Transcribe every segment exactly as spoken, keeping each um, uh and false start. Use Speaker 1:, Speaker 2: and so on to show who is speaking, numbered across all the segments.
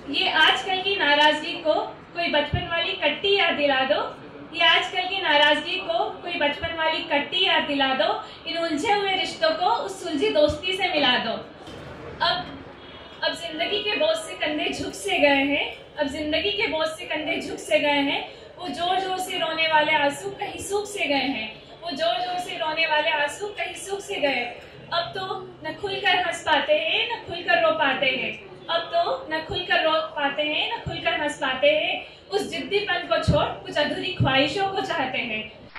Speaker 1: ये आजकल की नाराजगी को कोई बचपन वाली कट्टी याद दिला दो। ये आजकल की नाराजगी को कोई बचपन वाली कट्टी याद दिला दो। इन उलझे हुए रिश्तों को उस सुलझी दोस्ती से मिला दो। अब अब जिंदगी के बोझ से कंधे झुक से गए हैं। अब जिंदगी के बोझ से कंधे झुक से गए हैं। वो जोर जोर से रोने वाले आंसू कहीं सूख से गए हैं। वो जोर जोर से रोने वाले आंसू कहीं सूख से गए। अब तो न खुलकर हंस पाते हैं न खुलकर रो पाते हैं। अब तो न खुलकर रो पाते हैं न खुलकर हंस पाते हैं। उस जिद्दीपन को छोड़ कुछ अधूरी ख्वाहिशों को चाहते हैं।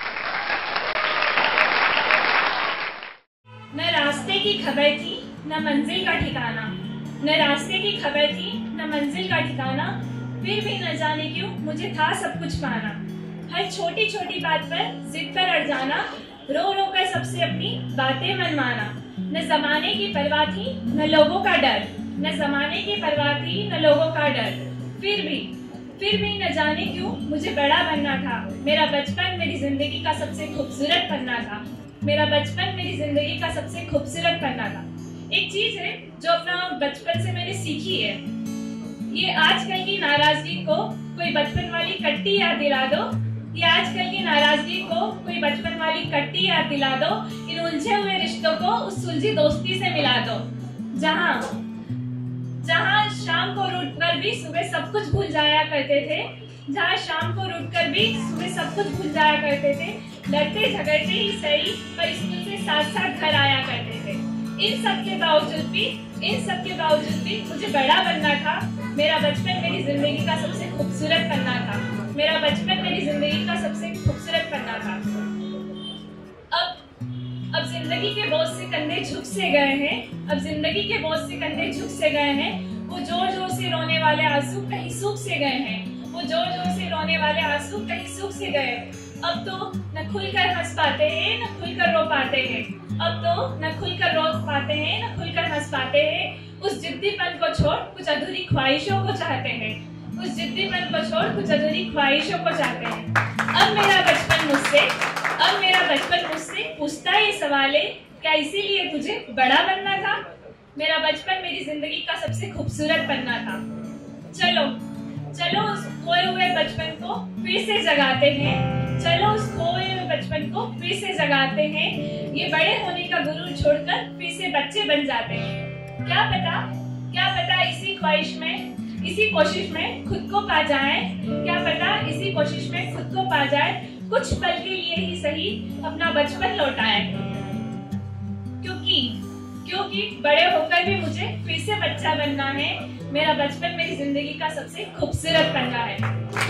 Speaker 1: न रास्ते की खबर थी न मंजिल का ठिकाना। न रास्ते की खबर थी न मंजिल का ठिकाना। फिर भी न जाने क्यों मुझे था सब कुछ पाना। हर छोटी छोटी बात पर जिद पर अड़ जाना। रो रो कर सबसे अपनी बातें मनवाना। न जमाने की परवाह थी न लोगों का डर। न जमाने की परवाह थी न लोगों का डर। फिर भी फिर भी न जाने क्यों मुझे बड़ा बनना था। मेरा बचपन मेरी जिंदगी का सबसे खूबसूरत पन्ना था। मेरा बचपन मेरी जिंदगी का सबसे खूबसूरत पन्ना था। एक चीज है जो अपना बचपन से मैंने सीखी है। ये आजकल की नाराजगी को कोई बचपन वाली कट्टी याद दिला दो। ये आजकल की नाराजगी को कोई बचपन वाली कट्टी याद दिला दो। इन उलझे हुए रिश्तों को उस सुलझी दोस्ती से मिला दो। जहाँ जहाँ शाम को रूठ कर भी सुबह सब कुछ भूल जाया करते थे। जहाँ शाम को रूठ कर भी सुबह सब कुछ भूल जाया करते थे। लड़ते झगड़ते ही सही पर स्कूल से साथ साथ घर आया करते थे। इन सब के बावजूद भी इन सब के बावजूद भी मुझे बड़ा बनना था। मेरा बचपन मेरी जिंदगी का सबसे खूबसूरत पन्ना था। मेरा बचपन मेरी जिंदगी का सबसे खूबसूरत पन्ना था। अब अब जिंदगी के बोझ से कंधे झुक से गए हैं। अब जिंदगी के बोझ से कंधे झुक से गए हैं। वो जोर जोर से रोने वाले आंसू कहीं सूख से गए हैं। वो जोर जोर से रोने वाले आंसू कहीं सूख से गए। अब तो न खुलकर हंस पाते हैं न खुलकर रो पाते हैं। अब तो न खुलकर रो पाते हैं न खुलकर हंस पाते हैं। उस जिद्दीपन को छोड़ कुछ अधूरी ख्वाहिशों को चाहते हैं। उस जिद्दीपन को छोड़ कुछ अधूरी ख्वाहिशों को चाहते हैं। अब मेरा बचपन मुझसे अब मेरा बचपन मुझसे पूछता ये सवाल है, क्या इसीलिए तुझे बड़ा बनना था। मेरा बचपन मेरी जिंदगी का सबसे खूबसूरत पन्ना था। चलो चलो उस खोए हुए बचपन को फिर से जगाते हैं। चलो उस खोए हुए बचपन को फिर से जगाते हैं। ये बड़े होने का गुरूर छोड़कर फिर से बच्चे बन जाते हैं। क्या पता क्या पता इसी ख्वाहिश में इसी कोशिश में खुद को पा जाए। क्या पता इसी कोशिश में खुद को पा जाए। कुछ पल के लिए ही सही अपना बचपन लौटाए। क्योंकि क्योंकि बड़े होकर भी मुझे फिर से बच्चा बनना है। मेरा बचपन मेरी जिंदगी का सबसे खूबसूरत पन्ना है।